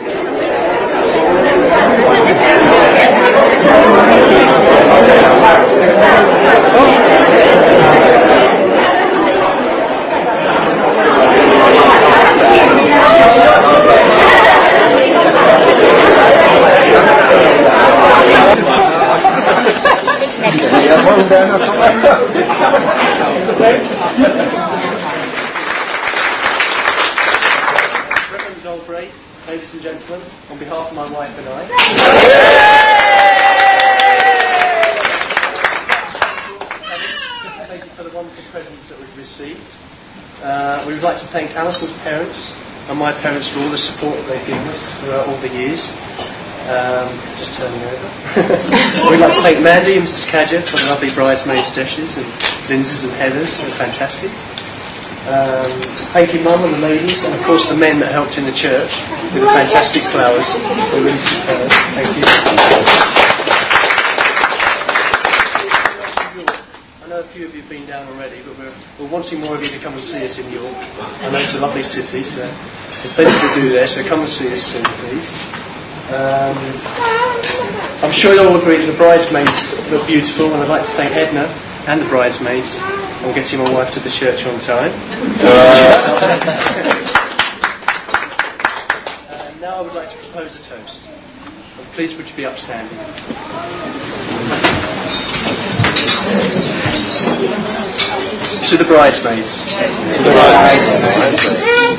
Reverend Galbraith, ladies and gentlemen, on behalf of my wife and I, thank you for the wonderful presents that we've received. We would like to thank Alison's parents and my parents for all the support that they've given us throughout all the years. Just turning over. We'd like to thank Mandy and Mrs. Cadger for the lovely bridesmaids' dishes, and Lindsay's and Heather's. They're fantastic. Thank you, Mum and the ladies, and of course the men that helped in the church with the fantastic flowers. They're really superb. Thank you. I know a few of you have been down already, but we're wanting more of you to come and see us in York. I know it's a lovely city, so there's plenty to do there, so come and see us soon, please. I'm sure you'll all agree that the bridesmaids look beautiful, and I'd like to thank Edna and the bridesmaids on getting my wife to the church on time. Now I would like to propose a toast. Please would you be upstanding. To the bridesmaids. To the bridesmaids.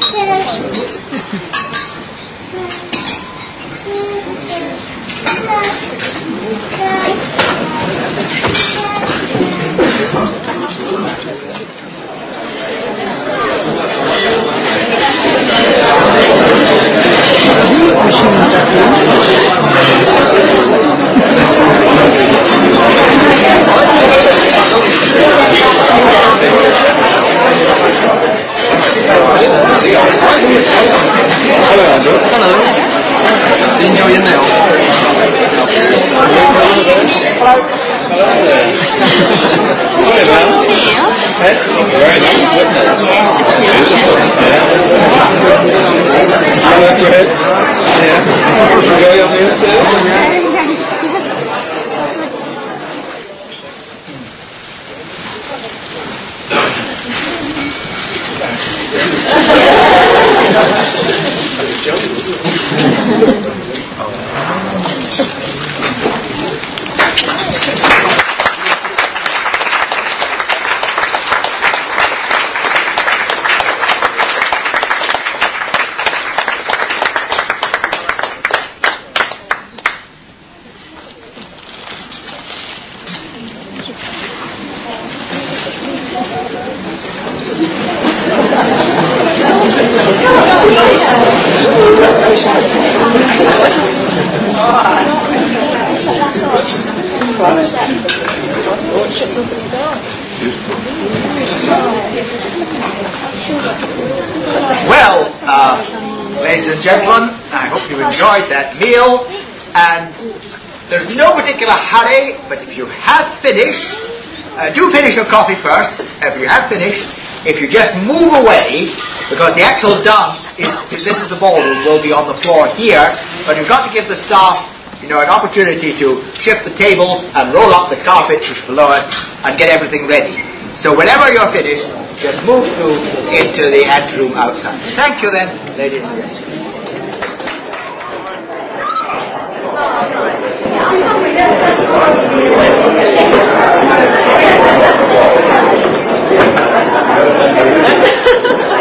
Well, ladies and gentlemen, I hope you enjoyed that meal, and there's no particular hurry, but if you have finished, do finish your coffee first. If you have finished, if you just move away, because the actual dance this is the ballroom, will be on the floor here, but you've got to give the staff, an opportunity to shift the tables and roll up the carpet which is below us and get everything ready. So whenever you're finished, just move through into the anteroom outside. Thank you then, ladies and gentlemen.